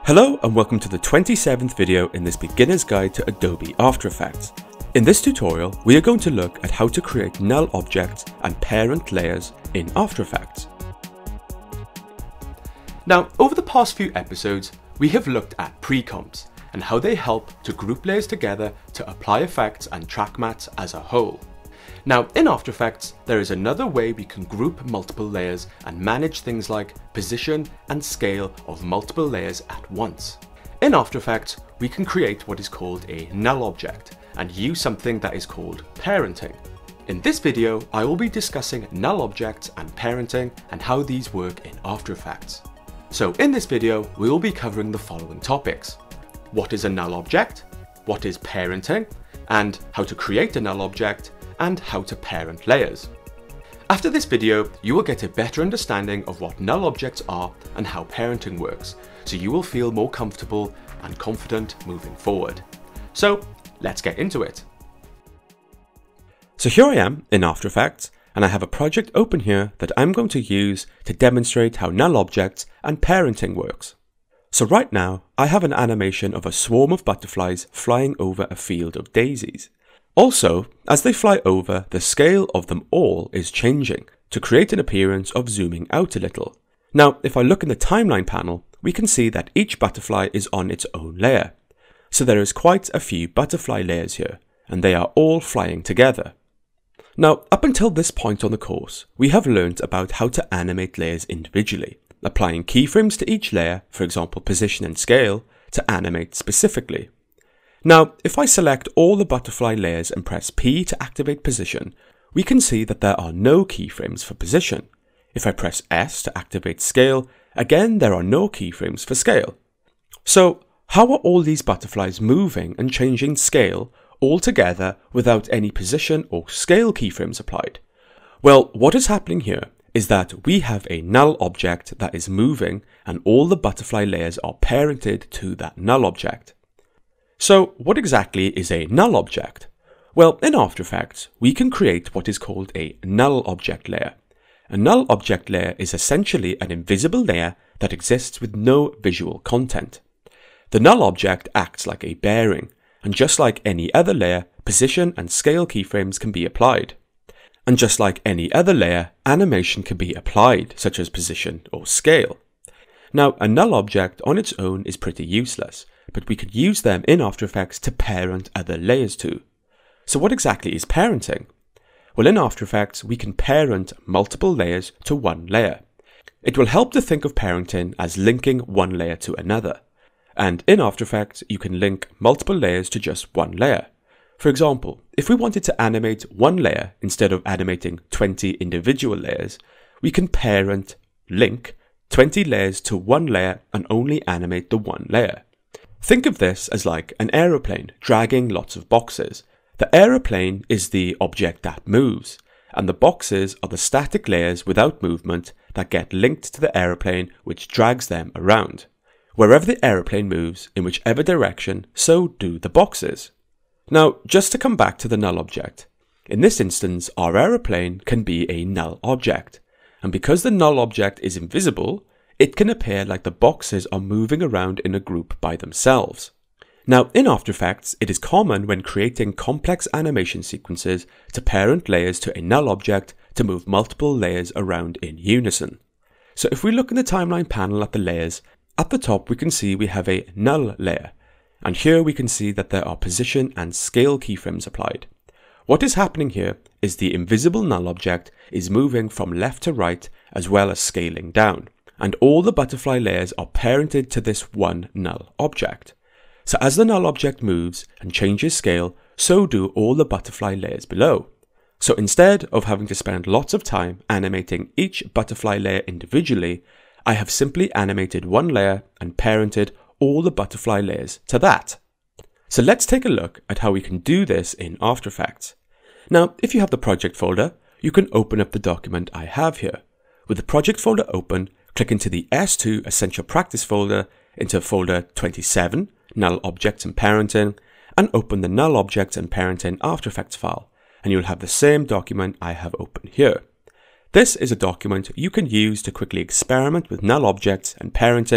Hello and welcome to the 27th video in this beginner's guide to Adobe After Effects. In this tutorial, we are going to look at how to create null objects and parent layers in After Effects. Now, over the past few episodes, we have looked at pre-comps and how they help to group layers together to apply effects and track mattes as a whole. Now, in After Effects, there is another way we can group multiple layers and manage things like position and scale of multiple layers at once. In After Effects, we can create what is called a null object and use something that is called parenting. In this video, I will be discussing null objects and parenting and how these work in After Effects. So in this video, we will be covering the following topics: what is a null object, what is parenting, and how to create a null object, and how to parent layers. After this video, you will get a better understanding of what null objects are and how parenting works, so you will feel more comfortable and confident moving forward. So let's get into it. So here I am in After Effects, and I have a project open here that I'm going to use to demonstrate how null objects and parenting works. So right now, I have an animation of a swarm of butterflies flying over a field of daisies. Also, as they fly over, the scale of them all is changing to create an appearance of zooming out a little. Now, if I look in the timeline panel, we can see that each butterfly is on its own layer. So there is quite a few butterfly layers here, and they are all flying together. Now, up until this point on the course, we have learned about how to animate layers individually, applying keyframes to each layer, for example position and scale, to animate specifically. Now, if I select all the butterfly layers and press P to activate position, we can see that there are no keyframes for position. If I press S to activate scale, again there are no keyframes for scale. So, how are all these butterflies moving and changing scale all together without any position or scale keyframes applied? Well, what is happening here is that we have a null object that is moving and all the butterfly layers are parented to that null object. So what exactly is a null object? Well, in After Effects, we can create what is called a null object layer. A null object layer is essentially an invisible layer that exists with no visual content. The null object acts like a bearing, and just like any other layer, position and scale keyframes can be applied. And just like any other layer, animation can be applied, such as position or scale. Now, a null object on its own is pretty useless, but we could use them in After Effects to parent other layers to. So what exactly is parenting? Well, in After Effects, we can parent multiple layers to one layer. It will help to think of parenting as linking one layer to another. And in After Effects, you can link multiple layers to just one layer. For example, if we wanted to animate one layer instead of animating 20 individual layers, we can link 20 layers to one layer and only animate the one layer. Think of this as like an aeroplane dragging lots of boxes. The aeroplane is the object that moves, and the boxes are the static layers without movement that get linked to the aeroplane, which drags them around. Wherever the aeroplane moves, in whichever direction, so do the boxes. Now, just to come back to the null object, in this instance, our aeroplane can be a null object, and because the null object is invisible, it can appear like the boxes are moving around in a group by themselves. Now, in After Effects, it is common when creating complex animation sequences to parent layers to a null object to move multiple layers around in unison. So if we look in the timeline panel at the layers, at the top we can see we have a null layer, and here we can see that there are position and scale keyframes applied. What is happening here is the invisible null object is moving from left to right as well as scaling down, and all the butterfly layers are parented to this one null object. So as the null object moves and changes scale, so do all the butterfly layers below. So instead of having to spend lots of time animating each butterfly layer individually, I have simply animated one layer and parented all the butterfly layers to that. So let's take a look at how we can do this in After Effects. Now, if you have the project folder, you can open up the document I have here. With the project folder open, click into the S2 Essential Practice folder, into folder 27, Null Objects and Parenting, and open the Null Objects and Parenting After Effects file, and you'll have the same document I have open here. This is a document you can use to quickly experiment with null objects and parenting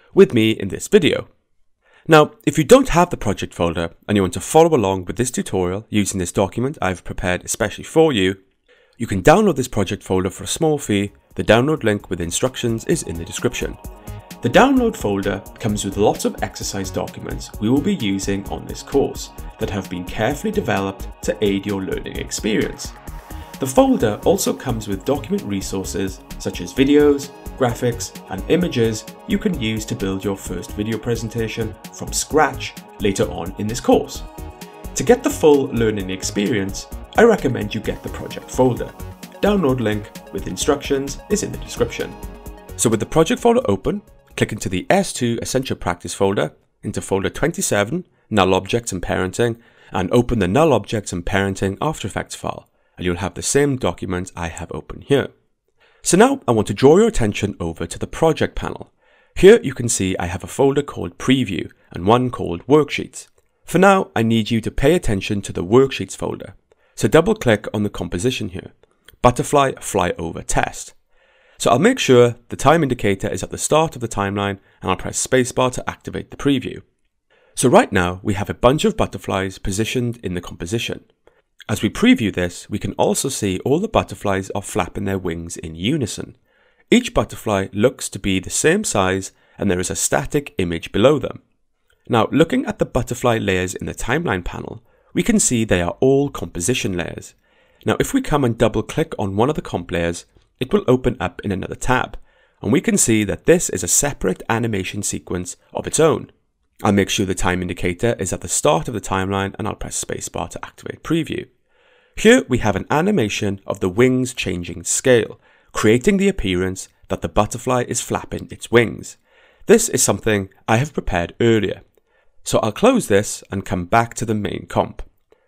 with me in this video. Now, if you don't have the project folder and you want to follow along with this tutorial using this document I've prepared especially for you, you can download this project folder for a small fee. The download link with instructions is in the description. The download folder comes with lots of exercise documents we will be using on this course that have been carefully developed to aid your learning experience. The folder also comes with document resources such as videos, graphics, and images you can use to build your first video presentation from scratch later on in this course. To get the full learning experience, I recommend you get the project folder. Download link with instructions is in the description. So with the project folder open, click into the S2 Essential Practice folder, into folder 27, Null Objects and Parenting, and open the Null Objects and Parenting After Effects file, and you'll have the same document I have open here. So now I want to draw your attention over to the project panel. Here you can see I have a folder called Preview and one called Worksheets. For now, I need you to pay attention to the Worksheets folder. So double click on the composition here, Butterfly Flyover Test. So I'll make sure the time indicator is at the start of the timeline and I'll press spacebar to activate the preview. So right now we have a bunch of butterflies positioned in the composition. As we preview this, we can also see all the butterflies are flapping their wings in unison. Each butterfly looks to be the same size and there is a static image below them. Now, looking at the butterfly layers in the timeline panel, we can see they are all composition layers. Now, if we come and double click on one of the comp layers, it will open up in another tab, and we can see that this is a separate animation sequence of its own. I'll make sure the time indicator is at the start of the timeline and I'll press spacebar to activate preview. Here we have an animation of the wings changing scale, creating the appearance that the butterfly is flapping its wings. This is something I have prepared earlier. So I'll close this and come back to the main comp.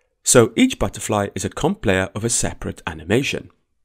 So each butterfly is a comp layer of a separate animation.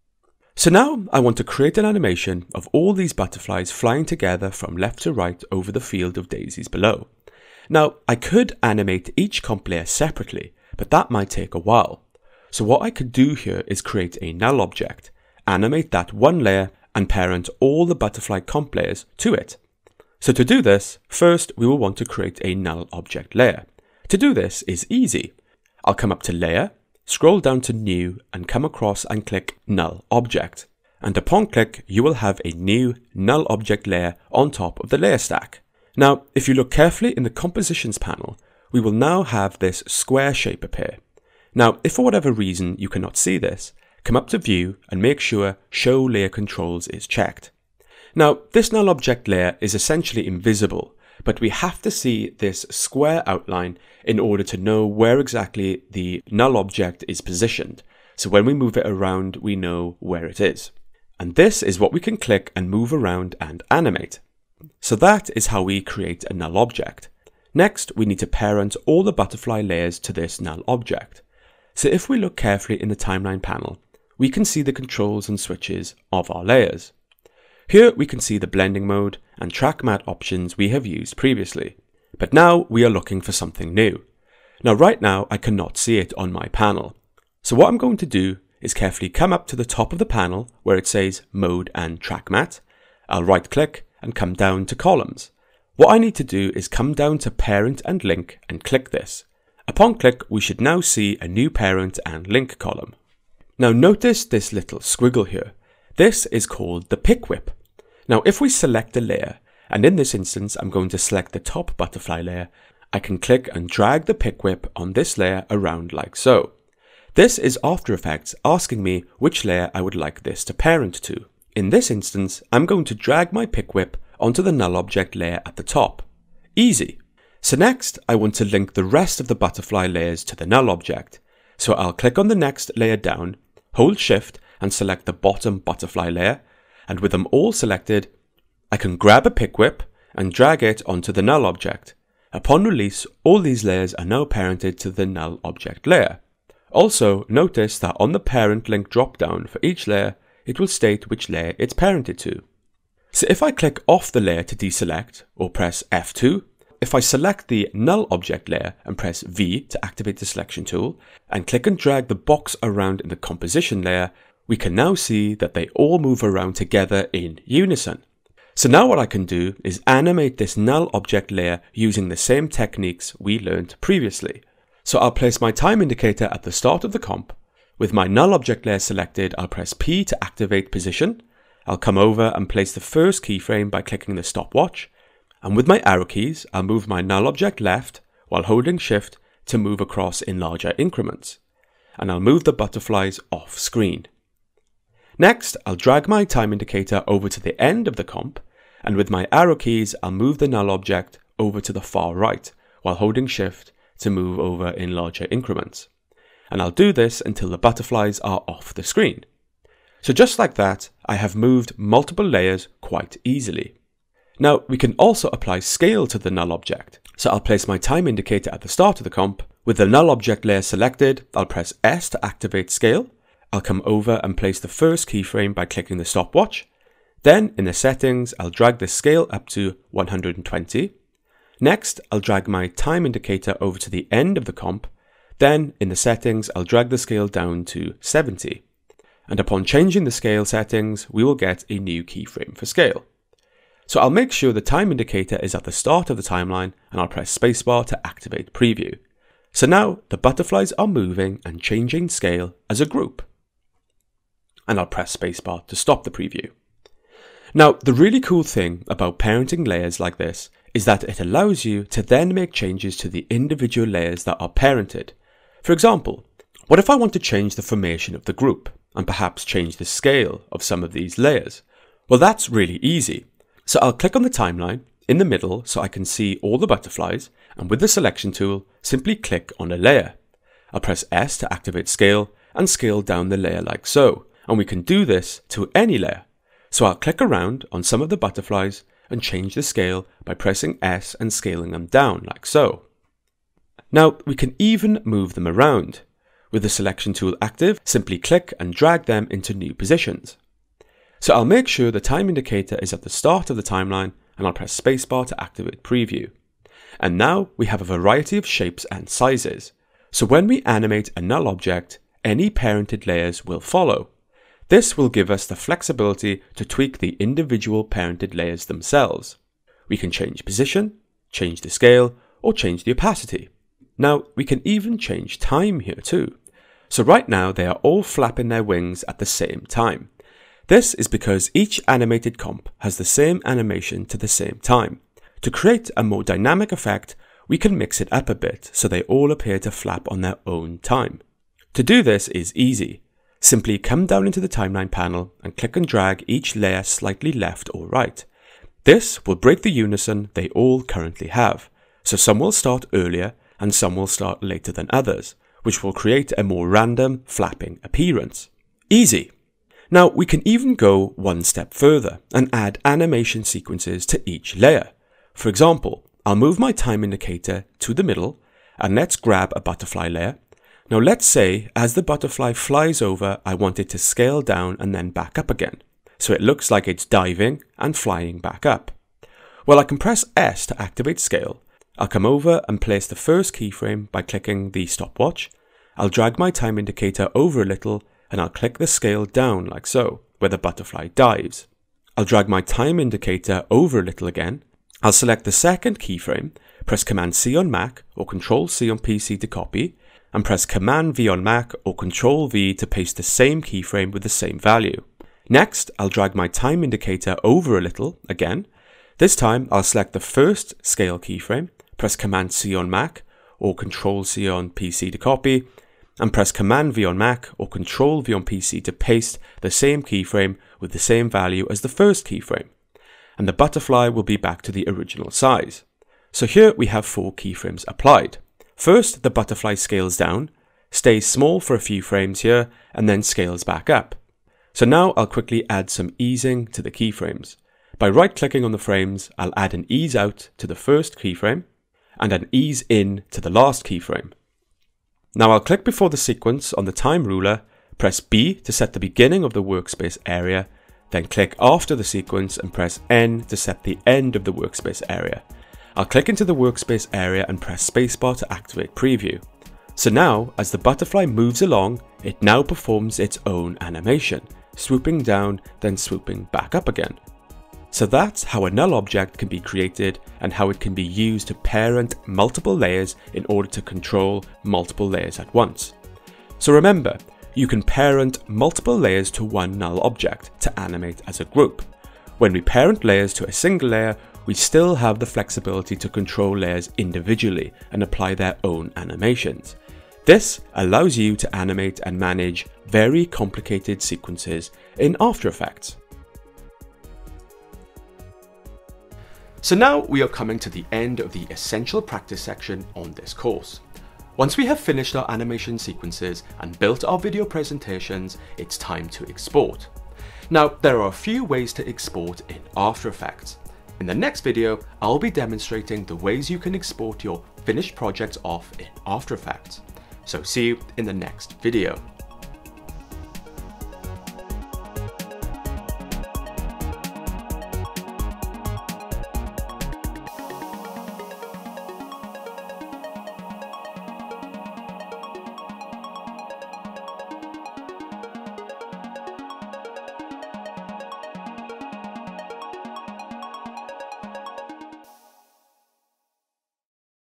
So now I want to create an animation of all these butterflies flying together from left to right over the field of daisies below. Now I could animate each comp layer separately, but that might take a while. So what I could do here is create a null object, animate that one layer and parent all the butterfly comp layers to it. So to do this, first we will want to create a null object layer. To do this is easy. I'll come up to Layer, scroll down to New and come across and click Null Object. And upon click, you will have a new null object layer on top of the layer stack. Now, if you look carefully in the Compositions panel, we will now have this square shape appear. Now, if for whatever reason you cannot see this, come up to View and make sure Show Layer Controls is checked. Now, this null object layer is essentially invisible, but we have to see this square outline in order to know where exactly the null object is positioned. So when we move it around, we know where it is. And this is what we can click and move around and animate. So that is how we create a null object. Next, we need to parent all the butterfly layers to this null object. So if we look carefully in the timeline panel, we can see the controls and switches of our layers. Here we can see the blending mode and track matte options we have used previously. But now we are looking for something new. Now right now I cannot see it on my panel. So what I'm going to do is carefully come up to the top of the panel where it says Mode and Track Matte. I'll right click and come down to Columns. What I need to do is come down to Parent and Link and click this. Upon click, we should now see a new parent and link column. Now notice this little squiggle here. This is called the pick whip. Now if we select a layer, and in this instance I'm going to select the top butterfly layer, I can click and drag the pick whip on this layer around like so. This is After Effects asking me which layer I would like this to parent to. In this instance, I'm going to drag my pick whip onto the null object layer at the top. Easy. So next, I want to link the rest of the butterfly layers to the null object. So I'll click on the next layer down, hold Shift and select the bottom butterfly layer, and with them all selected, I can grab a pick whip and drag it onto the null object. Upon release, all these layers are now parented to the null object layer. Also, notice that on the parent link dropdown for each layer, it will state which layer it's parented to. So if I click off the layer to deselect, or press F2, if I select the null object layer and press V to activate the selection tool, and click and drag the box around in the composition layer, we can now see that they all move around together in unison. So now what I can do is animate this null object layer using the same techniques we learned previously. So I'll place my time indicator at the start of the comp. With my null object layer selected, I'll press P to activate position. I'll come over and place the first keyframe by clicking the stopwatch. And with my arrow keys, I'll move my null object left while holding Shift to move across in larger increments. And I'll move the butterflies off screen. Next, I'll drag my time indicator over to the end of the comp, and with my arrow keys, I'll move the null object over to the far right while holding Shift to move over in larger increments. And I'll do this until the butterflies are off the screen. So just like that, I have moved multiple layers quite easily. Now we can also apply scale to the null object. So I'll place my time indicator at the start of the comp. With the null object layer selected, I'll press S to activate scale. I'll come over and place the first keyframe by clicking the stopwatch. Then in the settings, I'll drag the scale up to 120. Next, I'll drag my time indicator over to the end of the comp. Then in the settings, I'll drag the scale down to 70. And upon changing the scale settings, we will get a new keyframe for scale. So I'll make sure the time indicator is at the start of the timeline, and I'll press spacebar to activate preview. So now the butterflies are moving and changing scale as a group. And I'll press spacebar to stop the preview. Now, the really cool thing about parenting layers like this is that it allows you to then make changes to the individual layers that are parented. For example, what if I want to change the formation of the group and perhaps change the scale of some of these layers? Well, that's really easy. So I'll click on the timeline in the middle so I can see all the butterflies, and with the selection tool, simply click on a layer. I'll press S to activate scale and scale down the layer like so, and we can do this to any layer. So I'll click around on some of the butterflies and change the scale by pressing S and scaling them down like so. Now we can even move them around. With the selection tool active, simply click and drag them into new positions. So I'll make sure the time indicator is at the start of the timeline, and I'll press spacebar to activate preview. And now we have a variety of shapes and sizes. So when we animate a null object, any parented layers will follow. This will give us the flexibility to tweak the individual parented layers themselves. We can change position, change the scale, or change the opacity. Now we can even change time here too. So right now they are all flapping their wings at the same time. This is because each animated comp has the same animation to the same time. To create a more dynamic effect, we can mix it up a bit so they all appear to flap on their own time. To do this is easy. Simply come down into the timeline panel and click and drag each layer slightly left or right. This will break the unison they all currently have. So some will start earlier and some will start later than others, which will create a more random flapping appearance. Easy! Now we can even go one step further and add animation sequences to each layer. For example, I'll move my time indicator to the middle and let's grab a butterfly layer. Now let's say as the butterfly flies over, I want it to scale down and then back up again. So it looks like it's diving and flying back up. Well, I can press S to activate scale. I'll come over and place the first keyframe by clicking the stopwatch. I'll drag my time indicator over a little and I'll click the scale down like so, where the butterfly dives. I'll drag my time indicator over a little again. I'll select the second keyframe, press Command C on Mac or Control C on PC to copy, and press Command V on Mac or Control V to paste the same keyframe with the same value. Next, I'll drag my time indicator over a little again. This time, I'll select the first scale keyframe, press Command C on Mac or Control C on PC to copy, and press Command V on Mac or Control V on PC to paste the same keyframe with the same value as the first keyframe. And the butterfly will be back to the original size. So here we have 4 keyframes applied. First, the butterfly scales down, stays small for a few frames here, and then scales back up. So now I'll quickly add some easing to the keyframes. By right-clicking on the frames, I'll add an ease out to the first keyframe, and an ease in to the last keyframe. Now I'll click before the sequence on the time ruler, press B to set the beginning of the workspace area, then click after the sequence and press N to set the end of the workspace area. I'll click into the workspace area and press spacebar to activate preview. So now, as the butterfly moves along, it now performs its own animation, swooping down, then swooping back up again. So that's how a null object can be created and how it can be used to parent multiple layers in order to control multiple layers at once. So remember, you can parent multiple layers to one null object to animate as a group. When we parent layers to a single layer, we still have the flexibility to control layers individually and apply their own animations. This allows you to animate and manage very complicated sequences in After Effects. So now we are coming to the end of the essential practice section on this course. Once we have finished our animation sequences and built our video presentations, it's time to export. Now, there are a few ways to export in After Effects. In the next video, I'll be demonstrating the ways you can export your finished projects off in After Effects. So see you in the next video.